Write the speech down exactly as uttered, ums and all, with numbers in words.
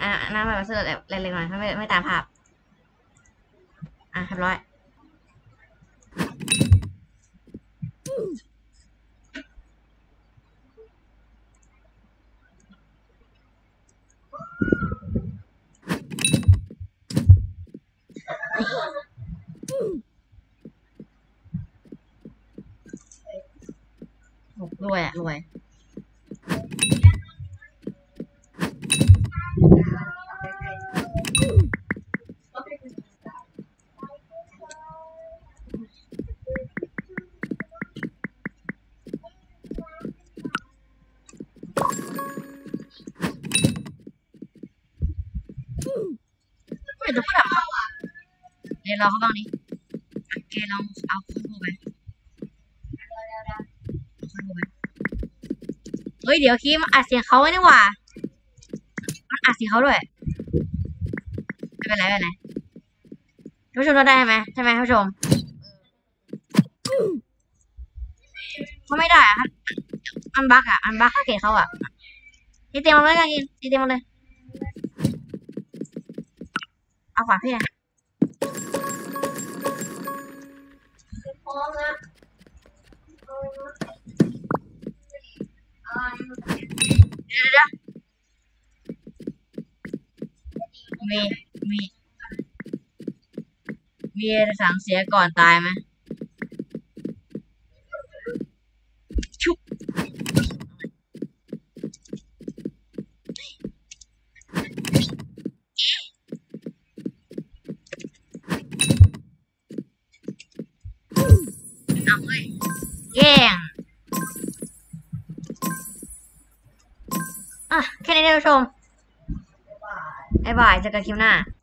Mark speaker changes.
Speaker 1: อ่ะหน้าแบบเสื้อแบบเล็กๆหน่อยไม่ไม่ตามภาพอ่ะเรียบร้อยรวยอ่ะรวยไม่ต้องพูดหรอกเดี๋ยวรอเขาบ้างนี้แกลองเอาขึ้นรูไปขึ้นรูไปเฮ้ยเดี๋ยวคีมอัดเสียงเขาไว้นี่หว่ามันอัดเสียงเขาด้วยไม่เป็นไรไม่เป็นไรท่านผู้ชมได้ไหมใช่ไหมท่านผู้ชมเขาไม่ได้อะมันบั๊กอะมันบั๊กถ้าเกตเขาอะทีเต็มมาเลยกันกินทีเต็มมาเลยเอาขวานพี่นะพร้อมนะเดี๋ยวเดี๋ยวมีมีมีสั่งเสียก่อนตายไหมชุบเอาเฮ้ยแย่งอ่ะแค่นี้ท่านผู้ชมบ๊ายบายเจอกันคลิปหน้า